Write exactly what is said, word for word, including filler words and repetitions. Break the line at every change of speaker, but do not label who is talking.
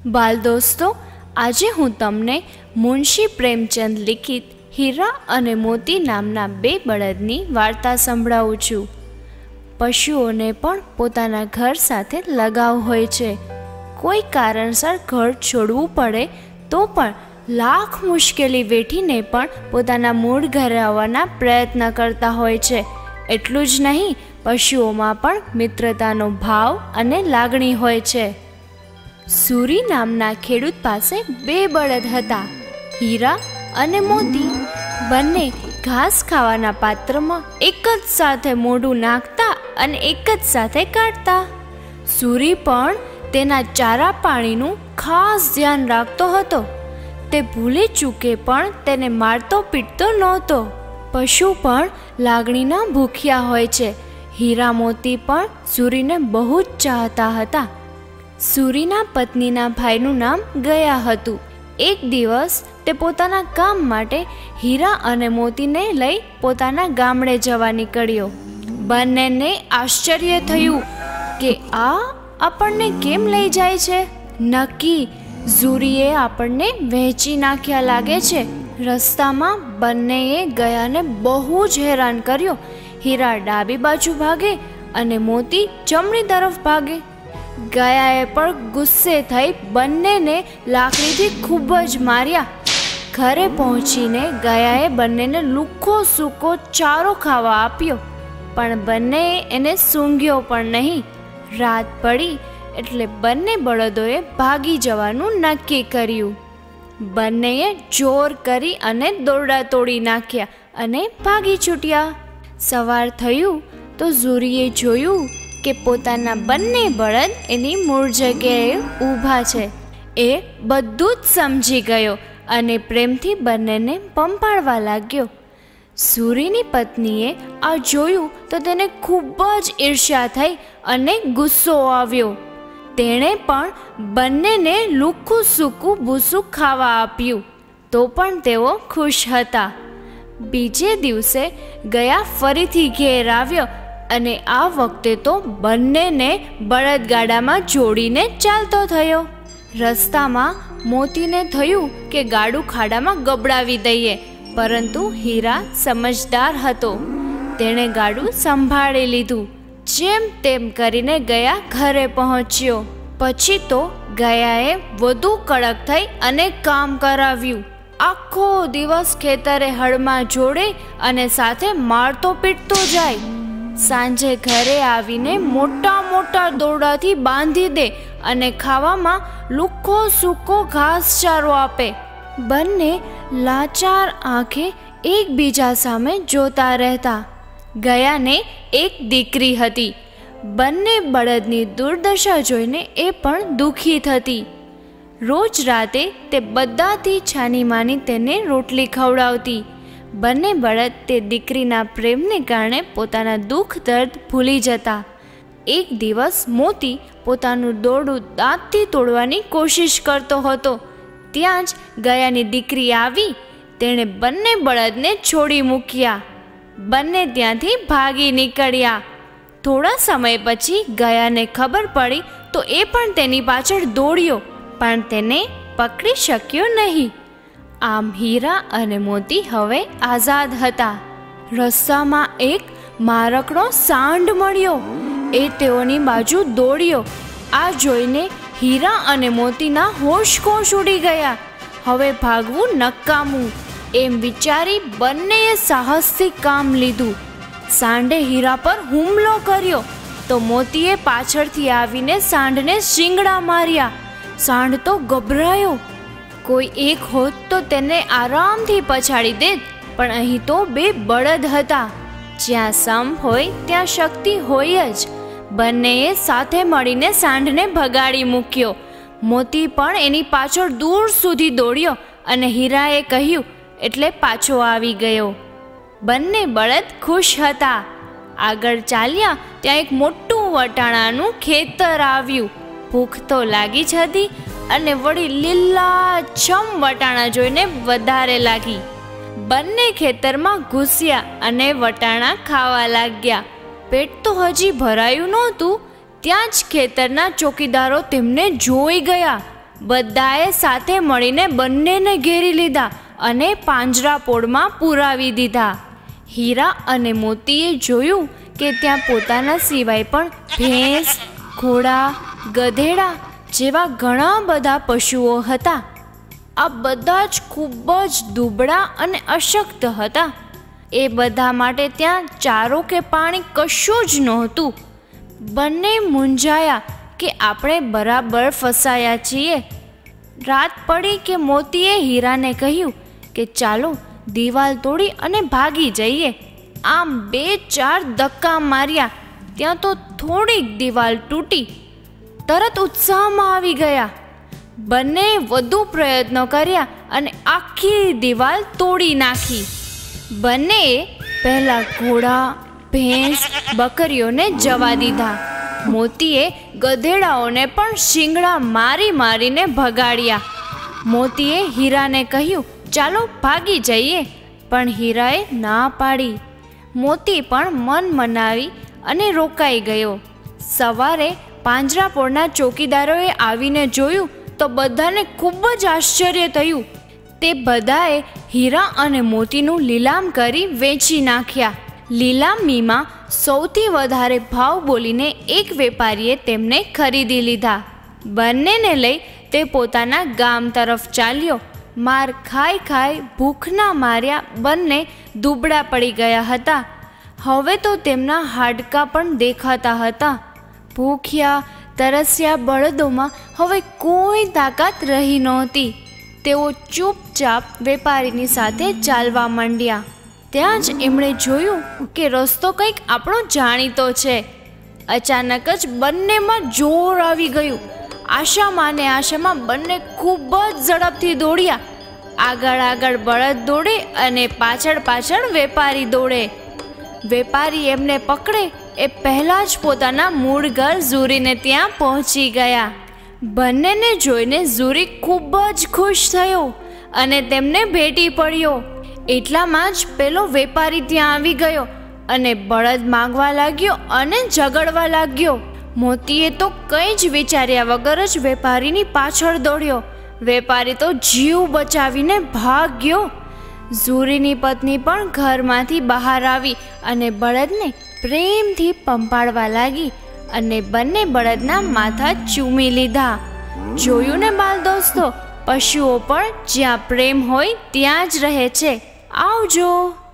बाल दोस्तों, આજે હું તમને મુનશી પ્રેમચંદ લિખિત હીરા અને મોતી નામના બે બળદની વાર્તા સંભળાવું છું. પશુઓને પણ પોતાના ઘર સાથે લગાવ હોય છે. કોઈ કારણસર ઘર છોડવું પડે તો પણ લાખ મુશ્કેલી વેઠીને પણ પોતાના મૂળ ઘરે આવવાના પ્રયત્ન કરતા હોય છે. એટલું જ નહીં, પશુઓમાં પણ મિત્રતાનો ભાવ અને લાગણી હોય છે. સુરી નામના ખેડૂત પાસે બે બળદ હતા, હીરા અને મોતી. બંને ઘાસ ખાવાના પાત્રમાં એક જ સાથે મોઢું નાખતા અને એક જ સાથે કાઢતા. સુરી પણ તેના ચારા પાણીનું ખાસ ધ્યાન રાખતો હતો. તે ભૂલે ચૂકે પણ તેને મારતો પીટતો નહોતો. પશુ પણ લાગણીના ભૂખ્યા હોય છે. હીરા મોતી પણ સુરીને બહુ જ ચાહતા હતા. સુરીના પત્નીના ભાઈનું નામ ગયા હતું. એક દિવસ તે પોતાના કામ માટે હીરા અને મોતીને લઈ પોતાના ગામડે જવા નીકળ્યો. બંનેને આશ્ચર્ય થયું કે આ આપણને કેમ લઈ જાય છે. નક્કી ઝુરીએ આપણને વહેંચી નાખ્યા લાગે છે. રસ્તામાં બંનેએ ગયાને બહુ જ હેરાન કર્યો. હીરા ડાબી બાજુ ભાગે અને મોતી જમણી તરફ ભાગે. ગયાએ પણ ગુસ્સે થઈ બંનેને લાકડીથી ખૂબ જ માર્યા. ઘરે પહોંચીને ગયાએ બંનેને લુખ્ખો સૂકો ચારો ખાવા આપ્યો, પણ બંનેએ એને સૂંઘ્યો પણ નહીં. રાત પડી એટલે બંને બળદોએ ભાગી જવાનું નક્કી કર્યું. બંનેએ જોર કરી અને દોરડા તોડી નાખ્યા અને ભાગી છૂટ્યા. સવાર થયું તો ઝુરીએ જોયું કે પોતાના બંને બળદ એની મૂળ જગ્યાએ ઊભા છે. એ બધું જ સમજી ગયો અને પ્રેમથી બંનેને પંપાળવા લાગ્યો. સુરીની પત્નીએ આ જોયું તો તેને ખૂબ જ ઈર્ષ્યા થઈ અને ગુસ્સો આવ્યો. તેણે પણ બંનેને લુખ્ખું સૂકું ભૂસું ખાવા આપ્યું, તો પણ તેઓ ખુશ હતા. બીજે દિવસે ગયા ફરીથી ઘેર આવ્યો અને આ વખતે તો બંનેને બળદગાડામાં જોડીને ચાલતો થયો. રસ્તામાં મોતીને થયું કે ગાડું ખાડામાં ગબડાવી દઈએ, પરંતુ હીરા સમજદાર હતો. તેણે ગાડું સંભાળી લીધું. જેમ તેમ કરીને ગયા ઘરે પહોંચ્યો. પછી તો ગયાએ વધુ કડક થઈ અને કામ કરાવ્યું. આખો દિવસ ખેતરે હળમાં જોડે અને સાથે મારતો પીટતો જાય. સાંજે ઘરે આવીને મોટા મોટા દોરડાથી બાંધી દે અને ખાવામાં લુખ્ખો સૂકો ઘાસચારો આપે. બંને લાચાર આંખે એકબીજા સામે જોતા રહેતા. ગયાને એક દીકરી હતી. બંને બળદની દુર્દશા જોઈને એ પણ દુઃખી થતી. રોજ રાતે તે બધાથી છાની માની તેને રોટલી ખવડાવતી. બંને બળદ તે દીકરીના પ્રેમને કારણે પોતાના દુઃખ દર્દ ભૂલી જતા. એક દિવસ મોતી પોતાનું દોરડું દાંતથી તોડવાની કોશિશ કરતો હતો. ત્યાં જ ગયાની દીકરી આવી. તેણે બંને બળદને છોડી મૂક્યા. બંને ત્યાંથી ભાગી નીકળ્યા. થોડા સમય પછી ગયાને ખબર પડી તો એ પણ તેની પાછળ દોડ્યો, પણ તેને પકડી શક્યો નહીં. આમ હીરા અને મોતી હવે આઝાદ હતા. રસ્તામાં એક મારકડો સાંઢ મળ્યો. એ તેઓની બાજુ દોડ્યો. આ જોઈને હીરા અને મોતીના હોશ કોશ ઉડી ગયા. હવે ભાગવું નકામું એમ વિચારી બંનેએ સાહસથી કામ લીધું. સાંઢે હીરા પર હુમલો કર્યો તો મોતીએ પાછળથી આવીને સાંઢને શીંગડા માર્યા. સાંઢ તો ગભરાયો. કોઈ એક હોત તો તેને આરામથી પછાડી દેત, પણ અહીં તો બે બળદ હતા. જ્યાં સમ હોય ત્યાં શક્તિ હોય જ. બંનેએ સાથે મળીને સાંઢને ભગાડી મૂક્યો. મોતી પણ એની પાછળ દૂર સુધી દોડ્યો અને હીરાએ કહ્યું એટલે પાછો આવી ગયો. બંને બળદ ખુશ હતા. આગળ ચાલ્યા ત્યાં એક મોટું વટાણાનું ખેતર આવ્યું. ભૂખ તો લાગી જ હતી અને વળી લીલાછમ વટાણા જોઈને વધારે લાગી. બંને ખેતરમાં ઘૂસ્યા અને વટાણા ખાવા લાગ્યા. પેટ તો હજી ભરાયું નહોતું ત્યાં જ ખેતરના ચોકીદારો તેમને જોઈ ગયા બધાએ સાથે મળીને બંનેને ઘેરી લીધા અને પાંજરાપોળમાં પુરાવી દીધા. હીરા અને મોતીએ જોયું કે ત્યાં પોતાના સિવાય પણ ભેંસ, ઘોડા, ગધેડા જેવા ઘણા બધા પશુઓ હતા. આ બધા જ ખૂબ જ દુબળા અને અશક્ત હતા. એ બધા માટે ત્યાં ચારો કે પાણી કશું જ નહોતું. બંને મૂંઝાયા કે આપણે બરાબર ફસાયા છીએ. રાત પડી કે મોતીએ હીરાને કહ્યું કે ચાલો દિવાલ તોડી અને ભાગી જઈએ. આમ બે ચાર ધક્કા માર્યા ત્યાં તો થોડીક દિવાલ તૂટી. તરત ઉત્સાહમાં આવી ગયા. બંને વધુ પ્રયત્નો કર્યા અને આખી દિવાલ તોડી નાખી. બંનેએ પહેલાં ઘોડા, ભેંસ, બકરીઓને જવા દીધા. મોતીએ ગધેડાઓને પણ શિંગડા મારી મારીને ભગાડ્યા. મોતીએ હીરાને કહ્યું ચાલો ભાગી જઈએ, પણ હીરાએ ના પાડી. મોતી પણ મન મનાવી અને રોકાઈ ગયો. સવારે પાંજરાપોળના ચોકીદારોએ આવીને જોયું તો બધાને ખૂબ જ આશ્ચર્ય થયું. તે બધાએ હીરા અને મોતીનું લીલામ કરી વેચી નાખ્યા. લીલામીમાં સૌથી વધારે ભાવ બોલીને એક વેપારીએ તેમને ખરીદી લીધા. બંનેને લઈ તે પોતાના ગામ તરફ ચાલ્યો. માર ખાઈ ખાઈ ભૂખના માર્યા બંને દુબળા પડી ગયા હતા. હવે તો તેમના હાડકાં પણ દેખાતા હતા. ભૂખ્યા તરસ્યા બળદોમાં હવે કોઈ તાકાત રહી નહોતી. તેઓ ચૂપચાપ વેપારીની સાથે ચાલવા માંડ્યા. ત્યાં જ એમણે જોયું કે રસ્તો કંઈક આપણો જાણીતો છે. અચાનક જ બંનેમાં જોર આવી ગયું. આશામાં ને આશામાં બંને ખૂબ જ ઝડપથી દોડ્યા. આગળ આગળ બળદ દોડે અને પાછળ પાછળ વેપારી દોડે. વેપારી એમને પકડે એ પહેલાં જ પોતાના મૂળ ઘર ઝૂરીને ત્યાં પહોંચી ગયા. બંનેને જોઈને ઝૂરી ખૂબ જ ખુશ થયો અને તેમને ભેટી પડ્યો. એટલામાં જ પેલો વેપારી ત્યાં આવી ગયો અને બળદ માંગવા લાગ્યો અને ઝઘડવા લાગ્યો. મોતીએ તો કંઈ જ વિચાર્યા વગર જ વેપારીની પાછળ દોડ્યો. વેપારી તો જીવ બચાવીને ભાગ્યો. ઝૂરીની પત્ની પણ ઘરમાંથી બહાર આવી અને બળદને પ્રેમથી પંપાડવા લાગી અને બંને બળદના માથા ચૂમી લીધા. જોયું ને બાલ દોસ્તો, પશુઓ પણ જ્યાં પ્રેમ હોય ત્યાં જ રહે છે. આવજો.